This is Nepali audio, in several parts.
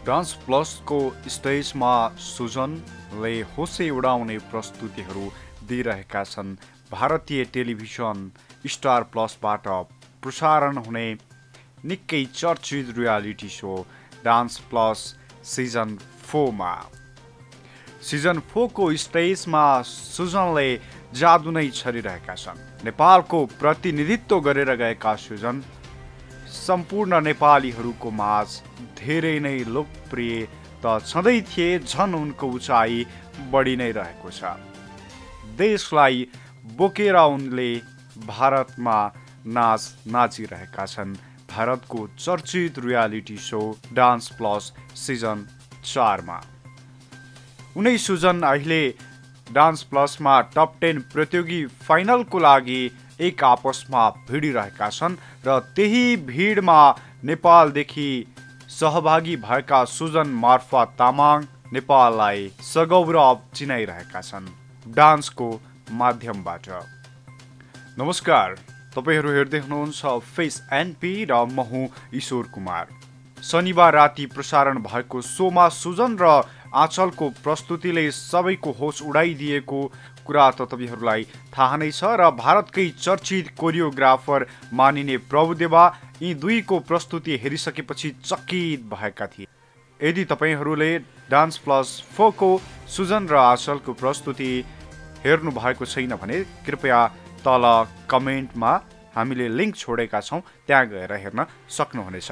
डान्स प्लसको स्टेजमा सुजनले होसै उडाउने प्रस्तुतिहरू दिइरहेका छन्। भारतीय टेलिभिजन स्टार प्लसबाट प्रसारण हुने निकै चर्चित reality show dance plus season 4 मा। सिजन 4 को स्टेजमा सुजनले जादु नै छरिरहेका छन्। नेपालको प्रतिनिधित्व गरेर गएका सुजन सम्पूर्ण नेपालीहरूको माझ धेरै नै लोकप्रिय त छँदै थिए, झन् उनको उचाइ बढी नै रहेको छ। देशलाई बोकेर उनले भारतमा नाचिरहेका छन्। भारतको चर्चित reality show dance plus season 4 मा उनै सुजन अहिले डान्स प्लसमा टप 10 प्रतियोगी फाइनलको लागि एक आपसमा भिडिरहेका छन् र त्यही भिडमा नेपालदेखि सहभागी भएका सुजन मार्फत तामाङ नेपाललाई सगौरव चिनाइरहेका छन् डान्सको माध्यमबाट। नमस्कार, तपाईहरू हेर्दै हुनुहुन्छ फेस एनपी र म हुँ ईश्वर कुमार। शनिबार राति प्रसारण भएको सोमा सुजन र आँचलको प्रस्तुतिले सबैको होस उडाइदिएको कुरा त तपाईहरूलाई थाहा नै छ र भारतकै चर्चित कोरियोग्राफर मानिने प्रभुदेवा यी दुईको प्रस्तुति हेरिसकेपछि चकित भएका थिए। यदि तपाईहरूले डान्स प्लस 4 को सुजन र आँचलको प्रस्तुति हेर्नु भएको छैन भने कृपया तल कमेन्टमा हामीले लिङ्क छोडेका छौँ, त्यहाँ गएर हेर्न सक्नुहुनेछ।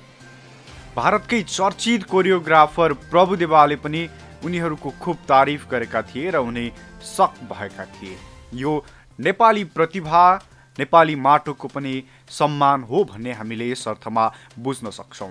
भारतकै चर्चित कोरियोग्राफर प्रभुदेवाले पनि उनीहरूको खूब तारिफ गरेका थिए र उनी सक भएका थिए। यो नेपाली प्रतिभा, नेपाली माटोको पनि सम्मान हो भन्ने हामीले यस अर्थमा बुझ्न सक्छौँ।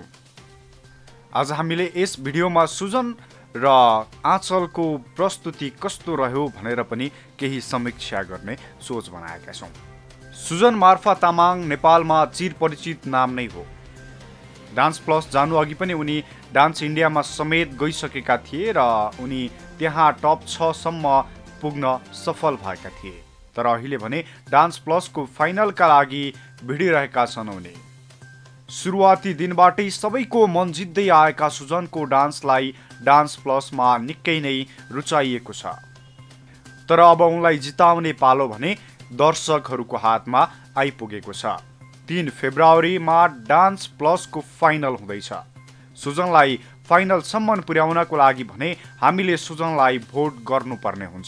आज हामीले यस भिडियोमा सुजन र आँचलको प्रस्तुति कस्तो रह्यो भनेर पनि केही समीक्षा गर्ने सोच बनाएका छौँ। सुजन मार्फत तामाङ नेपालमा चिरपरिचित नाम नै हो। डान्स प्लस जानु अघि पनि उनी डान्स इन्डियामा समेत गइसकेका थिए र उनी त्यहाँ टप 6 सम्म पुग्न सफल भएका थिए। तर अहिले भने डान्स प्लसको फाइनलका लागि भिडिरहेका छन् उनी। सुरुवाती दिनबाटै सबैको मन जित्दै आएका सुजनको डान्सलाई डान्स प्लसमा निकै नै रुचाइएको छ। तर अब उनलाई जिताउने पालो भने दर्शकहरूको हातमा आइपुगेको छ। 3 फेब्रुअरीमा डान्स प्लसको फाइनल हुँदैछ। सुजनलाई फाइनलसम्म पुर्याउनको लागि भने हामीले सुजनलाई भोट गर्नुपर्ने हुन्छ।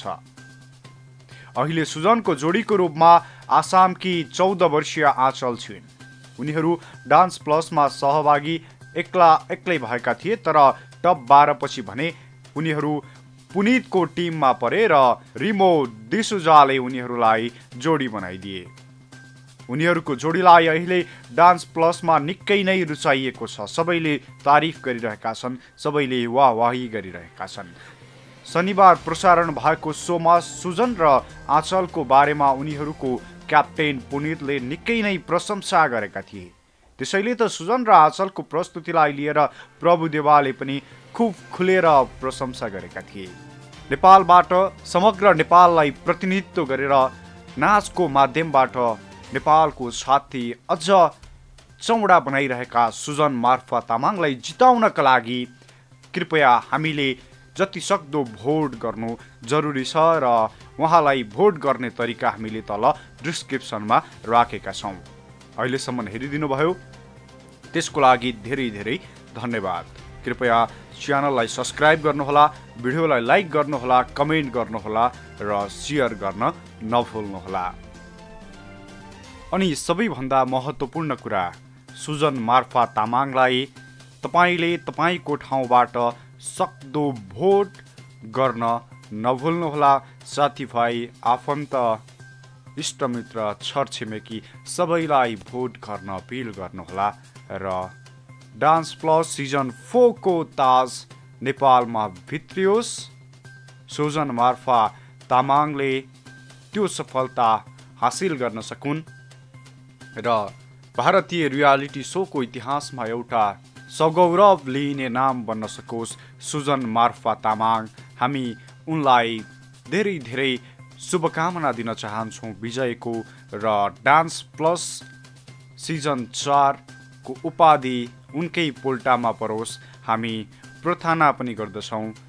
अहिले सुजनको जोडीको रूपमा आसामकी 14 वर्षीय आँचल छिन्। उनीहरू डान्स प्लसमा सहभागी एक्लै भएका थिए, तर टप 12 पछि भने उनीहरू पुनितको टिममा परे र रिमो डिसुजाले उनीहरूलाई जोडी बनाइदिए। उनीहरूको जोडीलाई अहिले डान्स प्लसमा निकै नै रुचाइएको छ। सबैले तारिफ गरिरहेका छन्, सबैले वाहवाही गरिरहेका छन्। शनिबार प्रसारण भएको सोमा सुजन र आँचलको बारेमा उनीहरूको क्याप्टेन पुनितले निकै नै प्रशंसा गरेका थिए। त्यसैले त सुजन र आँचलको प्रस्तुतिलाई लिएर प्रभुदेवाले पनि खुब खुलेर प्रशंसा गरेका थिए। नेपालबाट समग्र नेपाललाई प्रतिनिधित्व गरेर नाचको माध्यमबाट नेपालको छाती अझ चौडा बनाइरहेका सुजन मार्फत तामाङलाई जिताउनका लागि कृपया हामीले जति सक्दो भोट गर्नु जरुरी छ र उहाँलाई भोट गर्ने तरिका हामीले तल डिस्क्रिप्सनमा राखेका छौँ। अहिलेसम्म हेरिदिनु भयो त्यसको लागि धेरै धेरै धन्यवाद। कृपया च्यानललाई सब्स्क्राइब गर्नुहोला, भिडियोलाई लाइक गर्नुहोला, कमेन्ट गर्नुहोला र सेयर गर्न नभुल्नुहोला। अनि सबैभन्दा महत्त्वपूर्ण कुरा, सुजन मार्फत तामाङलाई तपाईले तपाईको ठाउँबाट सक्दो भोट गर्न नभुल्नुहोला। साथीभाइ, आफन्त, इष्टमित्र, छरछिमेकी सबैलाई भोट गर्न अपिल गर्नुहोला र डान्स प्लस सिजन 4 को ताज नेपालमा भित्रियोस्। सुजन मार्फत तामाङले त्यो सफलता हासिल गर्न सकुन् र भारतीय रियालिटी सोको इतिहासमा एउटा सगौरव लिइने नाम बन्न सकोस् सुजन मार्फत तामाङ। हामी उनलाई धेरै धेरै शुभकामना दिन चाहन्छौँ विजयको र डान्स प्लस सिजन 4 को उपाधि उनकै पोल्टामा परोस् हामी प्रार्थना पनि गर्दछौँ।